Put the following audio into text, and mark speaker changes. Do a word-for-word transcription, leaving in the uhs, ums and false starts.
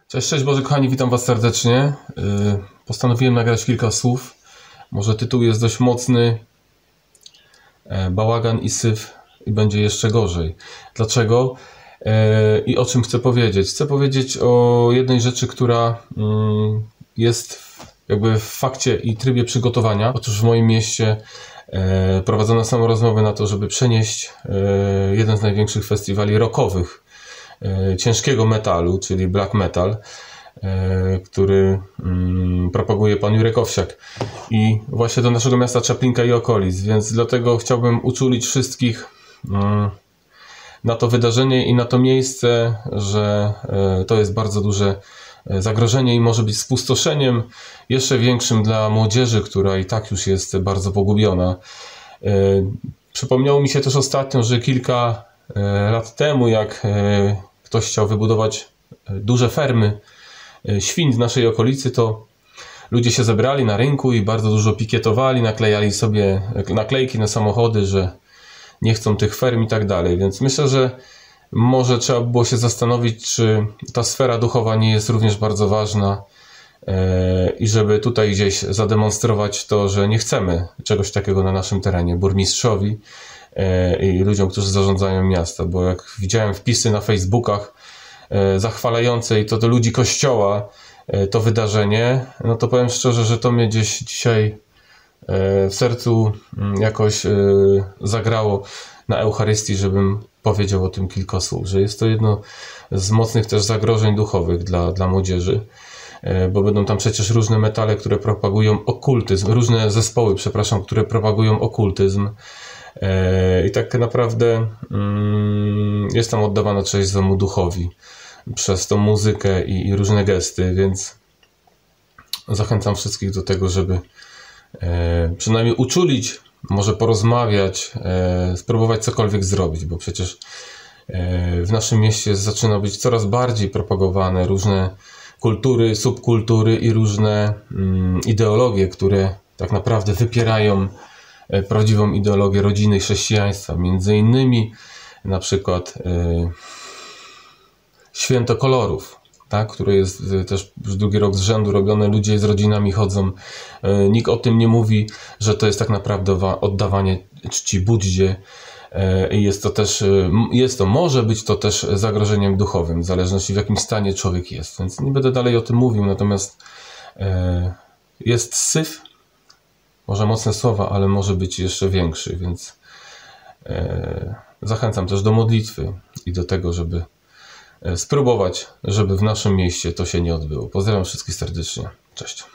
Speaker 1: Cześć, cześć Boże kochani, witam Was serdecznie. Postanowiłem nagrać kilka słów. Może tytuł jest dość mocny. Bałagan i syf i będzie jeszcze gorzej. Dlaczego? I o czym chcę powiedzieć? Chcę powiedzieć o jednej rzeczy, która jest jakby w fakcie i trybie przygotowania. Otóż w moim mieście prowadzono są rozmowy na to, żeby przenieść jeden z największych festiwali rockowych ciężkiego metalu, czyli black metal, który propaguje pan Jurek Owsiak, i właśnie do naszego miasta Czaplinka i okolic, więc dlatego chciałbym uczulić wszystkich na to wydarzenie i na to miejsce, że to jest bardzo duże zagrożenie i może być spustoszeniem jeszcze większym dla młodzieży, która i tak już jest bardzo pogubiona. Przypomniało mi się też ostatnio, że kilka lat temu, jak ktoś chciał wybudować duże fermy świń w naszej okolicy, to ludzie się zebrali na rynku i bardzo dużo pikietowali, naklejali sobie naklejki na samochody, że nie chcą tych ferm i tak dalej. Więc myślę, że może trzeba było się zastanowić, czy ta sfera duchowa nie jest również bardzo ważna i żeby tutaj gdzieś zademonstrować to, że nie chcemy czegoś takiego na naszym terenie burmistrzowi i ludziom, którzy zarządzają miasta, bo jak widziałem wpisy na Facebookach zachwalające i to do ludzi kościoła to wydarzenie, no to powiem szczerze, że to mnie gdzieś dzisiaj w sercu jakoś zagrało na Eucharystii, żebym powiedział o tym kilka słów, że jest to jedno z mocnych też zagrożeń duchowych dla, dla młodzieży, bo będą tam przecież różne metale, które propagują okultyzm, różne zespoły, przepraszam, które propagują okultyzm. I tak naprawdę jest tam oddawana cześć złemu duchowi przez tą muzykę i, i różne gesty, więc zachęcam wszystkich do tego, żeby przynajmniej uczulić, może porozmawiać, spróbować cokolwiek zrobić, bo przecież w naszym mieście zaczyna być coraz bardziej propagowane różne kultury, subkultury i różne ideologie, które tak naprawdę wypierają prawdziwą ideologię rodziny i chrześcijaństwa. Między innymi na przykład y, święto kolorów, tak, które jest też już drugi rok z rzędu robione, ludzie z rodzinami chodzą. Y, nikt o tym nie mówi, że to jest tak naprawdę oddawanie czci Buddzie. I y, jest to też, y, jest to, może być to też zagrożeniem duchowym, w zależności w jakim stanie człowiek jest. Więc nie będę dalej o tym mówił, natomiast y, jest syf. Może mocne słowa, ale może być jeszcze większy, więc e, zachęcam też do modlitwy i do tego, żeby spróbować, żeby w naszym mieście to się nie odbyło. Pozdrawiam wszystkich serdecznie. Cześć.